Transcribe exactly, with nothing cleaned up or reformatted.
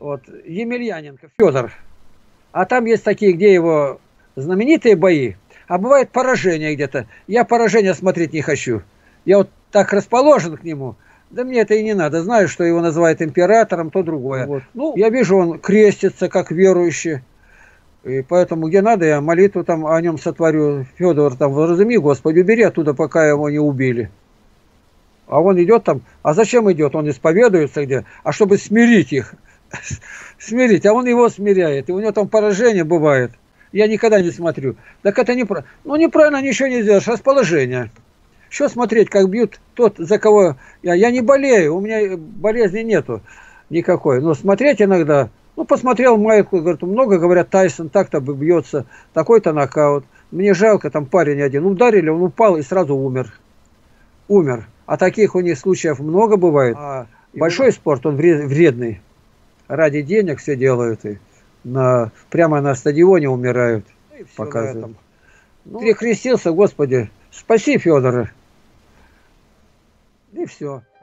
вот, Емельяненко, Федор. А там есть такие, где его знаменитые бои, а бывает поражение где-то. Я поражение смотреть не хочу. Я вот так расположен к нему, да мне это и не надо. Знаю, что его называют императором, то другое. Вот. Ну, я вижу, он крестится, как верующий. И поэтому, где надо, я молитву там о нем сотворю. Федор, там, вразуми, Господи, убери оттуда, пока его не убили. А он идет там. А зачем идет? Он исповедуется где? А чтобы смирить их. Смирить. А он его смиряет. И у него там поражение бывает. Я никогда не смотрю. Так это неправильно. Ну, неправильно ничего не сделаешь. Расположение. Что смотреть, как бьют тот, за кого... Я, я не болею. У меня болезни нету никакой. Но смотреть иногда... Ну, посмотрел Майкл, говорит, много говорят, Тайсон так-то бьется, такой-то нокаут. Мне жалко, там парень один, ударили, он упал и сразу умер. Умер. А таких у них случаев много бывает. А большой спорт, он вредный. Ради денег все делают. И на, прямо на стадионе умирают. И показывают. Ну, перекрестился, Господи, спаси Федора. И все.